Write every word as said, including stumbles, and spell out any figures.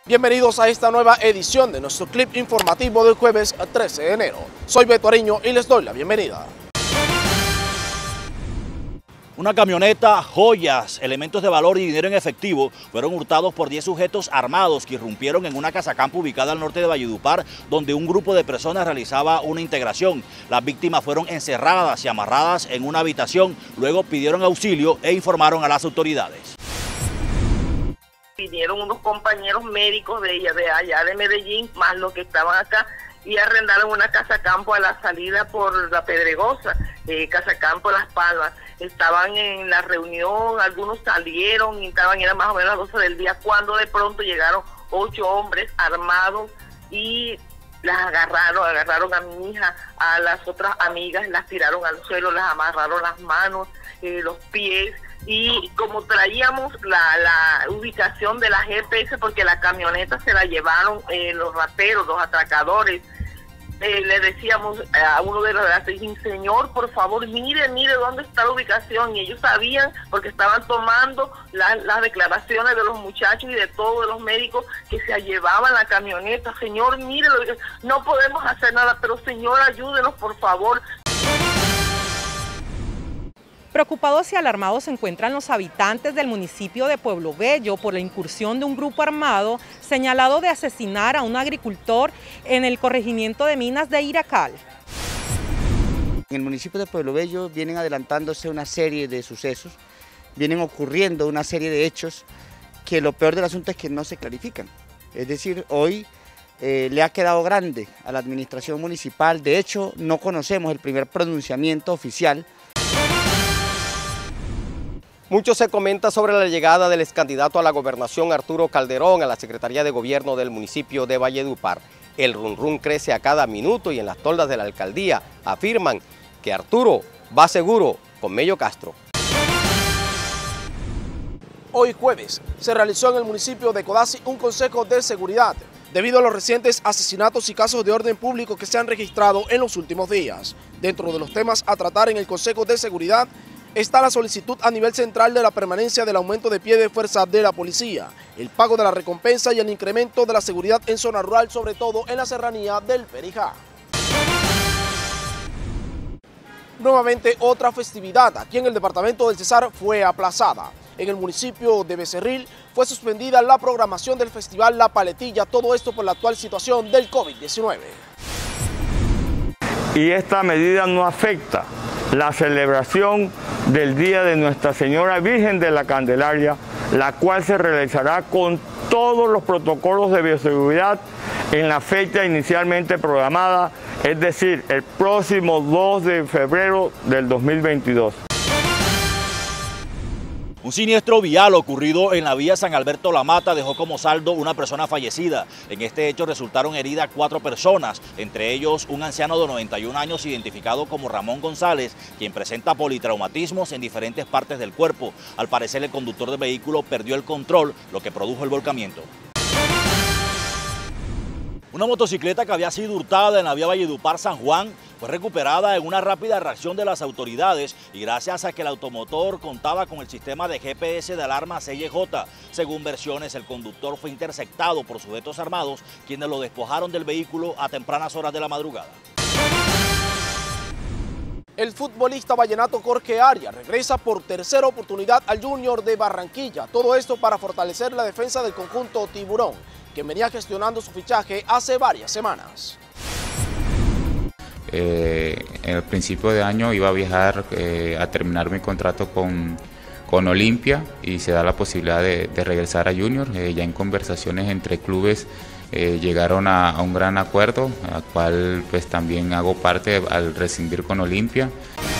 Bienvenidos a esta nueva edición de nuestro clip informativo del jueves trece de enero. Soy Beto Ariño y les doy la bienvenida. Una camioneta, joyas, elementos de valor y dinero en efectivo fueron hurtados por diez sujetos armados que irrumpieron en una casa campo ubicada al norte de Valledupar, donde un grupo de personas realizaba una integración. Las víctimas fueron encerradas y amarradas en una habitación, luego pidieron auxilio e informaron a las autoridades. Vinieron unos compañeros médicos de ella, de allá de Medellín, más los que estaban acá, y arrendaron una casa campo a la salida por la Pedregosa, eh, casa campo Las Palmas. Estaban en la reunión, algunos salieron y estaban, eran más o menos las doce del día, cuando de pronto llegaron ocho hombres armados y las agarraron, agarraron a mi hija, a las otras amigas, las tiraron al suelo, las amarraron las manos, eh, los pies. Y como traíamos la, la ubicación de la G P S, porque la camioneta se la llevaron eh, los rateros, los atracadores, eh, le decíamos a uno de los de señor, por favor, mire, mire dónde está la ubicación. Y ellos sabían, porque estaban tomando la, las declaraciones de los muchachos y de todos los médicos que se llevaban la camioneta. Señor, mire, no podemos hacer nada, pero señor, ayúdenos, por favor. Preocupados y alarmados se encuentran los habitantes del municipio de Pueblo Bello por la incursión de un grupo armado señalado de asesinar a un agricultor en el corregimiento de Minas de Iracal. En el municipio de Pueblo Bello vienen adelantándose una serie de sucesos, vienen ocurriendo una serie de hechos que lo peor del asunto es que no se clarifican. Es decir, hoy eh, le ha quedado grande a la administración municipal. De hecho, no conocemos el primer pronunciamiento oficial. Mucho se comenta sobre la llegada del excandidato a la gobernación Arturo Calderón a la Secretaría de Gobierno del municipio de Valledupar. El run run crece a cada minuto y en las toldas de la alcaldía afirman que Arturo va seguro con Mello Castro. Hoy jueves se realizó en el municipio de Codazzi un consejo de seguridad debido a los recientes asesinatos y casos de orden público que se han registrado en los últimos días. Dentro de los temas a tratar en el consejo de seguridad está la solicitud a nivel central de la permanencia del aumento de pie de fuerza de la policía, el pago de la recompensa y el incremento de la seguridad en zona rural, sobre todo en la serranía del Perijá. Nuevamente otra festividad aquí en el departamento del Cesar fue aplazada. En el municipio de Becerril fue suspendida la programación del festival La Paletilla, todo esto por la actual situación del COVID diecinueve. Y esta medida no afecta la celebración del Día de Nuestra Señora Virgen de la Candelaria, la cual se realizará con todos los protocolos de bioseguridad en la fecha inicialmente programada, es decir, el próximo dos de febrero del dos mil veintidós. Un siniestro vial ocurrido en la vía San Alberto La Mata dejó como saldo una persona fallecida. En este hecho resultaron heridas cuatro personas, entre ellos un anciano de noventa y un años identificado como Ramón González, quien presenta politraumatismos en diferentes partes del cuerpo. Al parecer el conductor del vehículo perdió el control, lo que produjo el volcamiento. Una motocicleta que había sido hurtada en la vía Valledupar-San Juan fue recuperada en una rápida reacción de las autoridades y gracias a que el automotor contaba con el sistema de G P S de alarma C Y J. Según versiones, el conductor fue interceptado por sujetos armados, quienes lo despojaron del vehículo a tempranas horas de la madrugada. El futbolista vallenato Jorge Arias regresa por tercera oportunidad al Junior de Barranquilla. Todo esto para fortalecer la defensa del conjunto tiburón, que venía gestionando su fichaje hace varias semanas. Eh, en el principio de año iba a viajar eh, a terminar mi contrato con, con Olimpia y se da la posibilidad de, de regresar a Junior. Eh, ya en conversaciones entre clubes eh, llegaron a, a un gran acuerdo, al cual pues también hago parte al rescindir con Olimpia.